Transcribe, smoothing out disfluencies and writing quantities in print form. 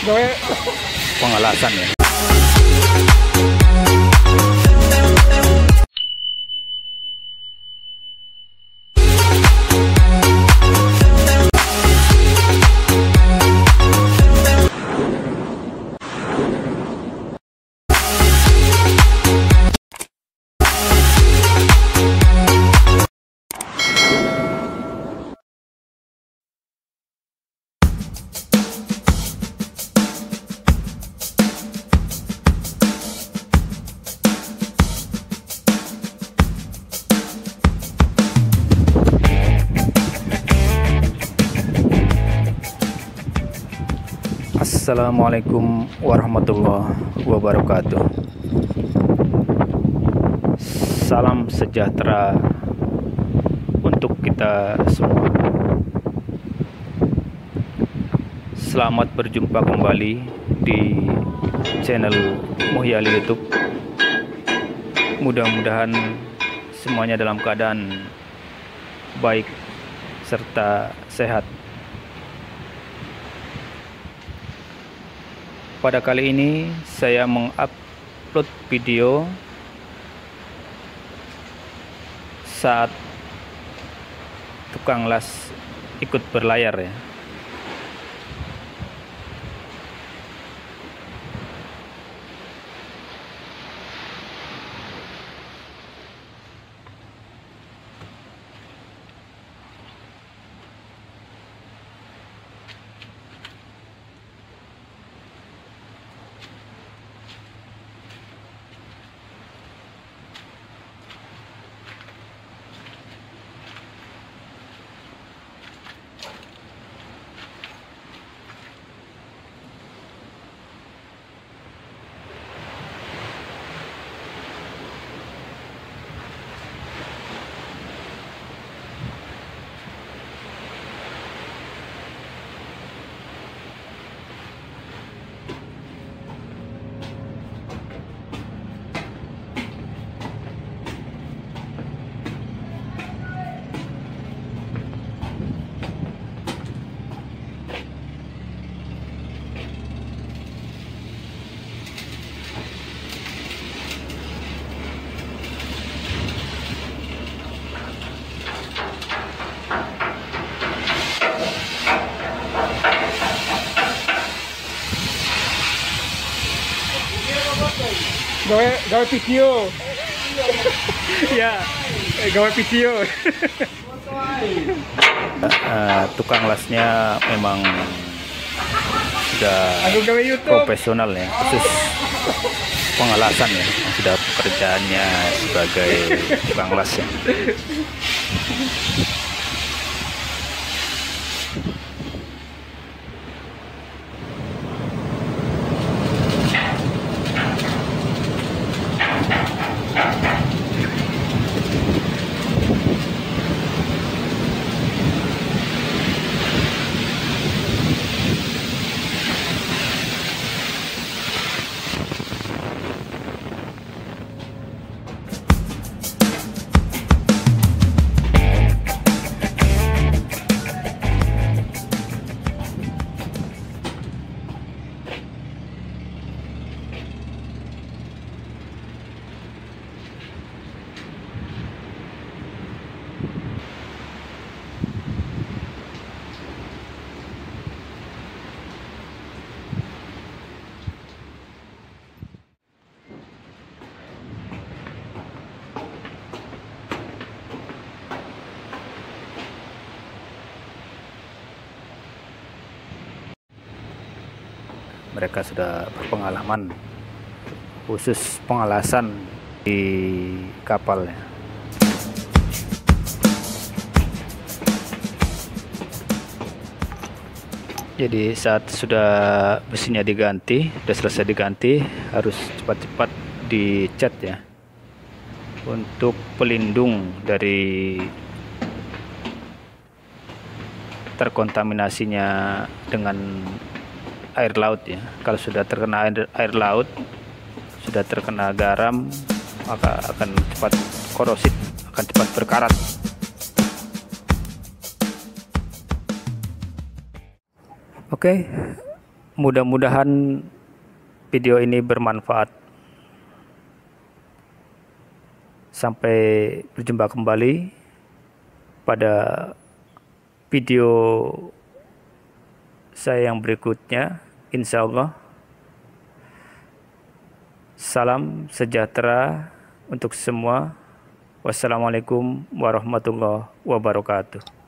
pengelasan ya. Assalamualaikum warahmatullahi wabarakatuh. Salam sejahtera untuk kita semua. Selamat berjumpa kembali di channel Muhyali YouTube. Mudah-mudahan semuanya dalam keadaan baik serta sehat. Pada kali ini saya mengupload video saat tukang las ikut berlayar ya. Gawe video. Ya, gawe video. Tukang lasnya memang sudah profesional ya, khusus pengelasan ya, sudah pekerjaannya sebagai tukang las ya. Mereka sudah berpengalaman khusus pengelasan di kapal ya. Jadi saat sudah besinya diganti, sudah selesai diganti, harus cepat-cepat dicat ya, untuk pelindung dari terkontaminasinya dengan air laut ya. Kalau sudah terkena air laut, sudah terkena garam, maka akan cepat korosif, akan cepat berkarat. Oke, Mudah-mudahan video ini bermanfaat. Sampai berjumpa kembali pada video saya yang berikutnya, insya Allah. Salam sejahtera untuk semua. Wassalamualaikum warahmatullahi wabarakatuh.